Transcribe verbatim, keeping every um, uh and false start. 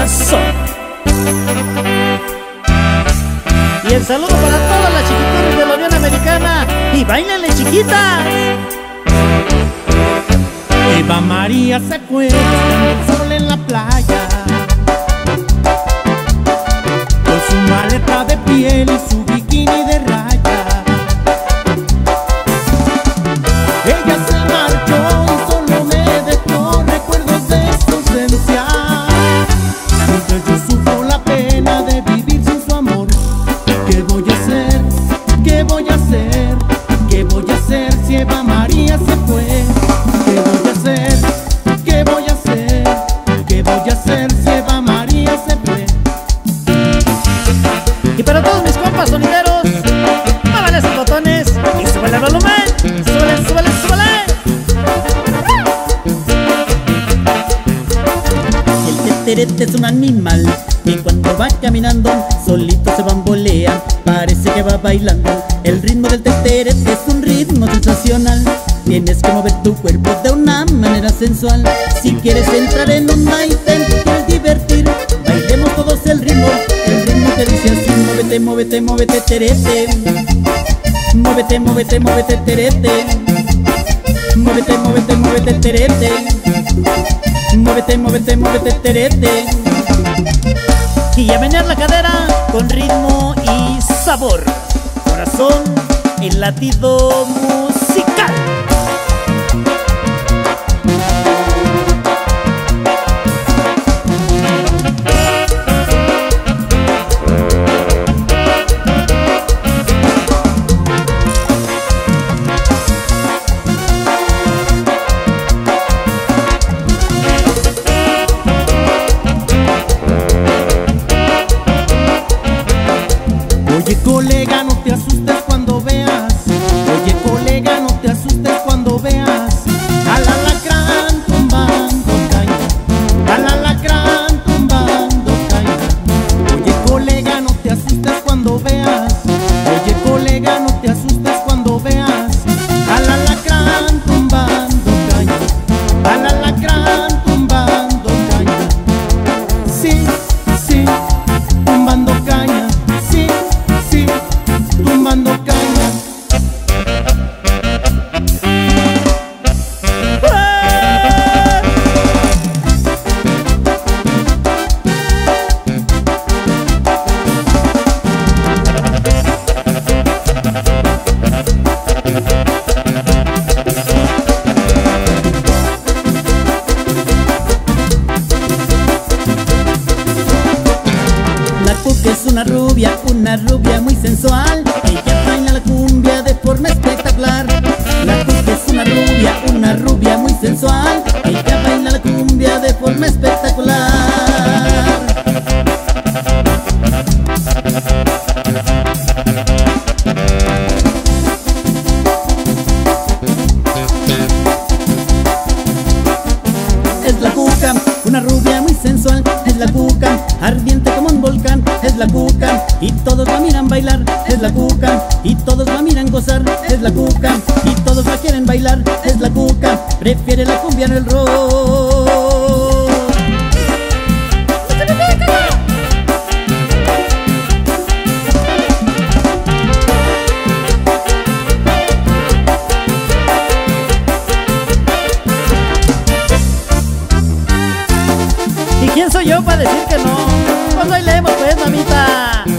corazón. Y el saludo para todas las chiquitines de la Unión Americana. Y báilenle, chiquitas. Eva María se acuesta en el sol en la playa, con su maleta de piel y su bikini de raya. Ella se marchó y solo me dejó recuerdos de su ausencia. Mientras yo sufro la pena de vivir sin su amor. ¿Qué voy a hacer? ¿Qué voy a hacer? ¿Qué voy a hacer si Eva María se fue? ¿Qué voy a hacer? ¿Qué voy a hacer? ¿Qué voy a hacer si Eva María se fue? Y para todos mis compas sonideros, muevan esos botones y súbele el volumen. Súbele, súbele, súbele. El teterete es un animal que cuando va caminando solito se bambolea, parece que va bailando. El ritmo del teterete es un ritmo sensacional. Tienes que mover tu cuerpo de una manera sensual. Si quieres entrar en un baile, te quieres divertir, bailemos todos el ritmo. El ritmo que dice así: muévete, muévete, muévete, terete. Muévete, muévete, muévete, terete. Muévete, muévete, muévete, terete. Muévete, muévete, muévete, terete. Y a menear la cadera con ritmo y sabor. Corazón, el latido musical. Oye, colega, no te asustes cuando veas. Oye, colega, no te asustes cuando veas al alacrán tumbando caña, al alacrán tumbando caña. Oye, colega, no te asustes cuando veas. Oye, colega, no te asustes cuando veas al alacrán tumbando caña, al alacrán tumbando caña. Sí, sí, tumbando caña. Sí, sí, tumbando caña. La cuca es una rubia, una rubia muy sensual. Ella baila la cumbia de forma espectacular. La cuca es una rubia, una rubia muy sensual. Ella baila la cumbia de forma espectacular. Es la cuca, una rubia muy sensual. Es la cuca, ardiente como un volcán. Es la cuca, y todos la miran bailar. Es la cuca, y todos la miran gozar. Es la cuca, y todos la quieren bailar. Es la cuca, prefiere la cumbia en el rock. ¿Y quién soy yo para decir que no? Pues bailemos pues, mamita.